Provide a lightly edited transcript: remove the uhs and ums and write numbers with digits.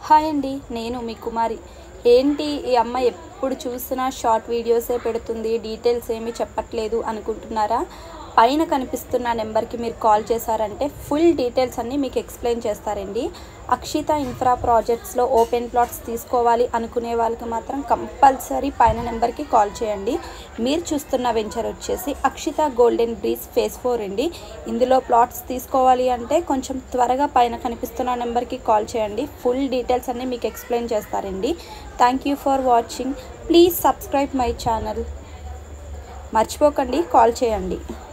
Hi అండి, నేను మీ కుమారి. ఏంటి ఈ అమ్మాయి ఎప్పుడు చూసినా షార్ట్ వీడియోసే పెడుతుంది, డీటెయిల్స్ ఏమీ చెప్పట్లేదు అనుకుంటున్నారా? పైన కనిపిస్తున్న నెంబర్కి మీరు కాల్ చేశారంటే ఫుల్ డీటెయిల్స్ అన్నీ మీకు ఎక్స్ప్లెయిన్ చేస్తారండి. అక్షిత ఇన్ఫ్రా ప్రాజెక్ట్స్లో ఓపెన్ ప్లాట్స్ తీసుకోవాలి అనుకునే వాళ్ళకి మాత్రం కంపల్సరీ పైన నెంబర్కి కాల్ చేయండి. మీరు చూస్తున్న వెంచర్ వచ్చేసి అక్షిత గోల్డెన్ బ్రీజ్ ఫేజ్ 4 అండి. ఇందులో ప్లాట్స్ తీసుకోవాలి అంటే కొంచెం త్వరగా పైన కనిపిస్తున్న నెంబర్కి కాల్ చేయండి. ఫుల్ డీటెయిల్స్ అన్నీ మీకు ఎక్స్ప్లెయిన్ చేస్తారండి. Thank you for watching. Please subscribe my channel. మర్చిపోకండి, కాల్ చేయండి.